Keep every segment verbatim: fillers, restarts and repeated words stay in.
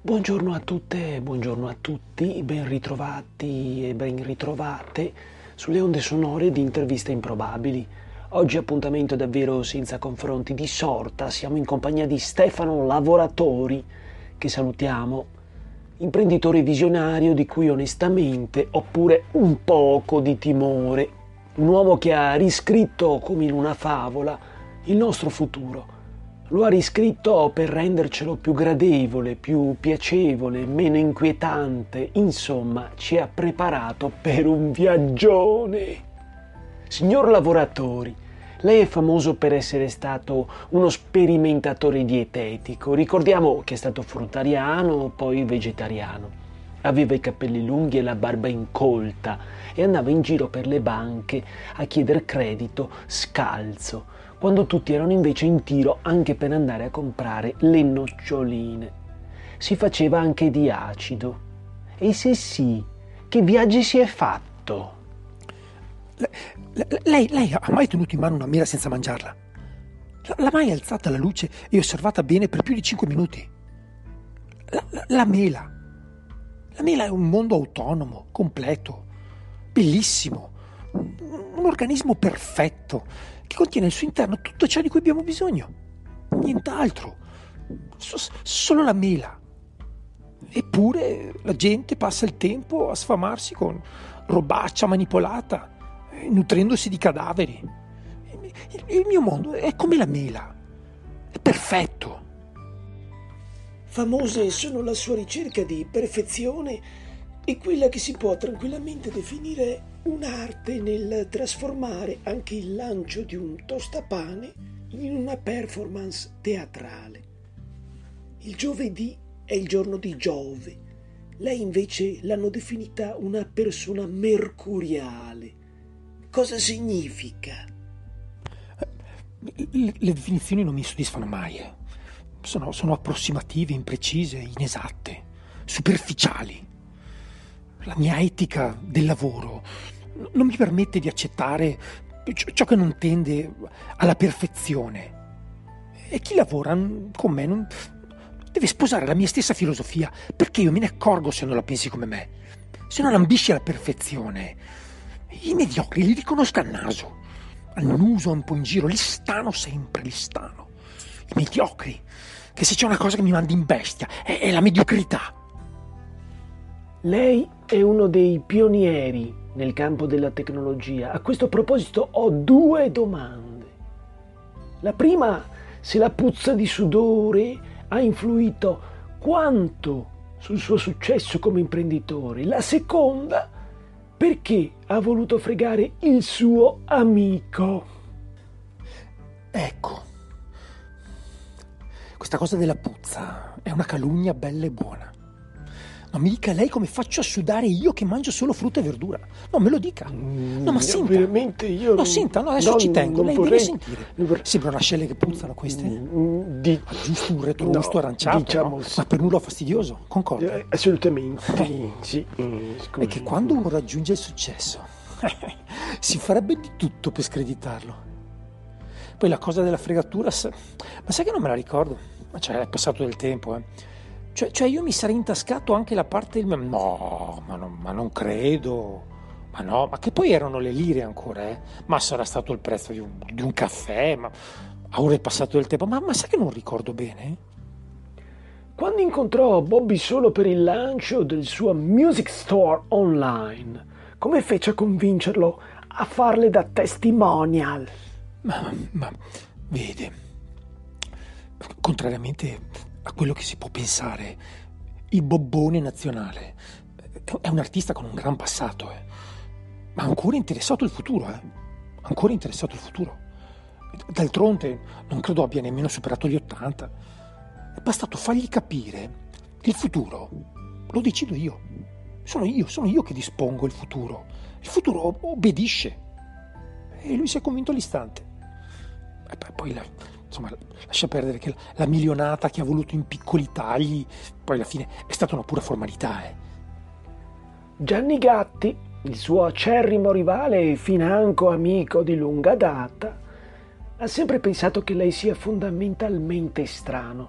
Buongiorno a tutte, buongiorno a tutti, ben ritrovati e ben ritrovate sulle onde sonore di Interviste Improbabili. Oggi appuntamento davvero senza confronti di sorta, siamo in compagnia di Stefano Lavoratori, che salutiamo, imprenditore visionario di cui onestamente ho pure un poco di timore, un uomo che ha riscritto come in una favola il nostro futuro. Lo ha riscritto per rendercelo più gradevole, più piacevole, meno inquietante. Insomma, ci ha preparato per un viaggione. Signor Lavoratori, lei è famoso per essere stato uno sperimentatore dietetico. Ricordiamo che è stato fruttariano, poi vegetariano. Aveva i capelli lunghi e la barba incolta e andava in giro per le banche a chiedere credito scalzo, quando tutti erano invece in tiro anche per andare a comprare le noccioline. Si faceva anche di acido. E se sì, che viaggi si è fatto? Le- Lei, lei ha mai tenuto in mano una mela senza mangiarla? L'ha mai alzata alla luce e osservata bene per più di cinque minuti? La, la- la mela. La mela è un mondo autonomo, completo, bellissimo, un, un organismo perfetto che contiene al suo interno tutto ciò di cui abbiamo bisogno. Nient'altro. So- solo la mela. Eppure la gente passa il tempo a sfamarsi con robaccia manipolata, eh, nutrendosi di cadaveri. Il, il mio mondo è come la mela, è perfetto. Famose sono la sua ricerca di perfezione e quella che si può tranquillamente definire un'arte nel trasformare anche il lancio di un tostapane in una performance teatrale. Il giovedì è il giorno di Giove. Lei invece l'hanno definita una persona mercuriale. Cosa significa? Le, le definizioni non mi soddisfano mai. eh. Sono, sono approssimative, imprecise, inesatte, superficiali. La mia etica del lavoro n- non mi permette di accettare ciò ciò che non tende alla perfezione. E chi lavora n- con me non deve sposare la mia stessa filosofia, perché io me ne accorgo se non la pensi come me. Se non ambisci alla perfezione, i mediocri li riconosco al naso, al muso un po' in giro, li stano sempre, li stano. I mediocri, che se c'è una cosa che mi manda in bestia è, è la mediocrità. Lei è uno dei pionieri nel campo della tecnologia. A questo proposito ho due domande. La prima, se la puzza di sudore ha influito quanto sul suo successo come imprenditore. La seconda, perché ha voluto fregare il suo amico. Ecco, questa cosa della puzza è una calunnia bella e buona. Non mi dica lei come faccio a sudare io che mangio solo frutta e verdura. No, me lo dica. No, ma Mm, senta. veramente io No, non- senta, no, adesso non- ci tengo. non Lei vorrei- deve sentire. non vorrei- Sembrano ascelle che puzzano queste. Mm, di- Ha giusto un retrogusto no, aranciato, diciamo no? sì. Ma per nulla fastidioso, concorda? Eh, assolutamente, sì. mm, È scusi. che quando uno raggiunge il successo si farebbe di tutto per screditarlo. Poi la cosa della fregatura, sa- ma sai che non me la ricordo? Ma cioè, è passato del tempo, eh. Cioè, cioè io mi sarei intascato anche la parte del... No, ma non, ma non credo. Ma no, ma che poi erano le lire ancora, eh. Ma sarà stato il prezzo di un, di un caffè, ma ora è passato del tempo. Ma, ma sai che non ricordo bene? Quando incontrò Bobby solo per il lancio del suo music store online, come fece a convincerlo a farle da testimonial? Ma, ma vede, contrariamente a quello che si può pensare, il Bobbone nazionale è un artista con un gran passato, eh. Ma ancora interessato al futuro, eh. Ancora interessato al futuro. D'altronde non credo abbia nemmeno superato gli ottanta. È bastato fargli capire che il futuro lo decido io. Sono io, sono io che dispongo il futuro. Il futuro obbedisce. E lui si è convinto all'istante. E poi, poi la, insomma, lascia perdere che la, la milionata che ha voluto in piccoli tagli, poi alla fine è stata una pura formalità, eh. Gianni Gatti, il suo acerrimo rivale e financo amico di lunga data, ha sempre pensato che lei sia fondamentalmente strano,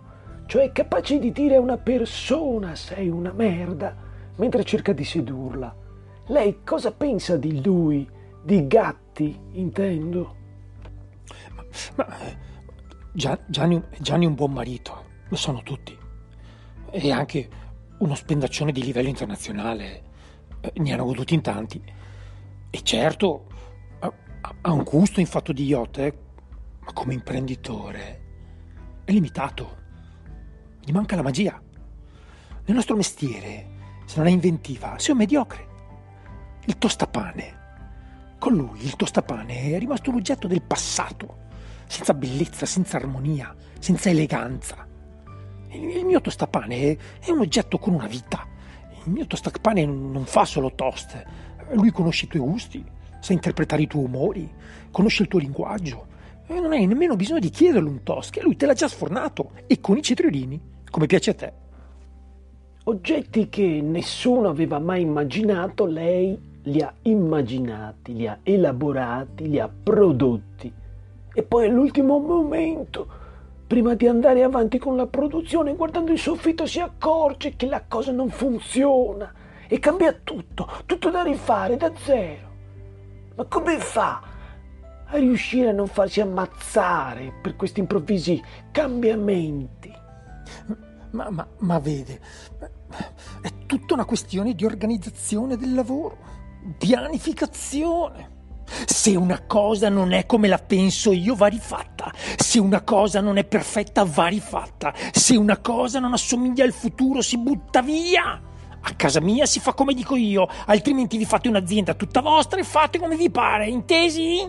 cioè capace di dire a una persona sei una merda mentre cerca di sedurla. Lei cosa pensa di lui? Di Gatti, intendo. Ma, ma Gia- Gianni, Gianni è un buon marito, lo sanno tutti. E anche uno spendaccione di livello internazionale, eh, ne hanno goduti in tanti. E certo, ha, ha un gusto in fatto di yacht, eh, ma come imprenditore è limitato. Gli manca la magia. Nel nostro mestiere, se non è inventiva, sei un mediocre. Il tostapane. Con lui il tostapane è rimasto un oggetto del passato, senza bellezza, senza armonia, senza eleganza. Il mio tostapane è un oggetto con una vita. Il mio tostapane non fa solo toast. Lui conosce i tuoi gusti, sa interpretare i tuoi umori, conosce il tuo linguaggio. E non hai nemmeno bisogno di chiederle un toast, che lui te l'ha già sfornato, e con i cetriolini, come piace a te. Oggetti che nessuno aveva mai immaginato, lei li ha immaginati, li ha elaborati, li ha prodotti. E poi all'ultimo momento, prima di andare avanti con la produzione, guardando il soffitto si accorge che la cosa non funziona e cambia tutto, tutto da rifare da zero. Ma come fa a riuscire a non farsi ammazzare per questi improvvisi cambiamenti? Ma, ma, ma vede, è tutta una questione di organizzazione del lavoro, pianificazione. Se una cosa non è come la penso io, va rifatta. Se una cosa non è perfetta, va rifatta. Se una cosa non assomiglia al futuro, si butta via. A casa mia si fa come dico io, altrimenti vi fate un'azienda tutta vostra e fate come vi pare, intesi?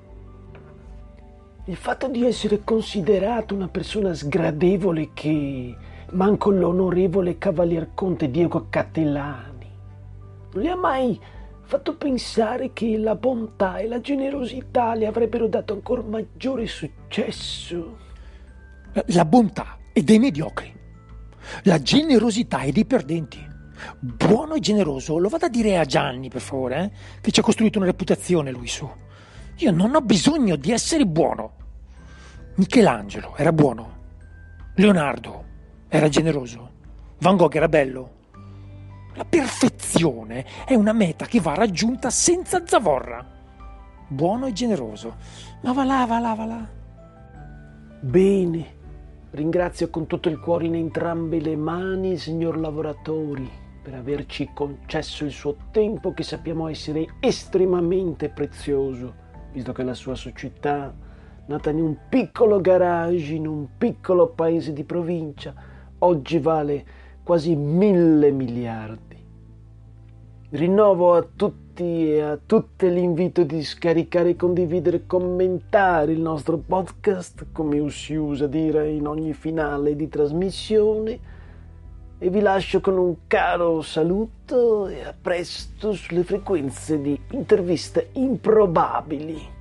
Il fatto di essere considerato una persona sgradevole che manco l'onorevole Cavalier Conte Diego Catellani non le ha mai fatto pensare che la bontà e la generosità le avrebbero dato ancora maggiore successo? La bontà è dei mediocri, la generosità è dei perdenti. Buono e generoso lo vada a dire a Gianni, per favore, eh? Che ci ha costruito una reputazione lui su. Io non ho bisogno di essere buono. Michelangelo era buono, Leonardo era generoso, Van Gogh era bello. La perfezione è una meta che va raggiunta senza zavorra. Buono e generoso. Ma va là, va là, va là. Bene, ringrazio con tutto il cuore in entrambe le mani, signor Lavoratori, per averci concesso il suo tempo, che sappiamo essere estremamente prezioso, visto che la sua società, nata in un piccolo garage, in un piccolo paese di provincia, oggi vale quasi mille miliardi. Rinnovo a tutti e a tutte l'invito di scaricare, condividere, commentare il nostro podcast, come si usa dire in ogni finale di trasmissione, e vi lascio con un caro saluto e a presto sulle frequenze di interviste improbabili.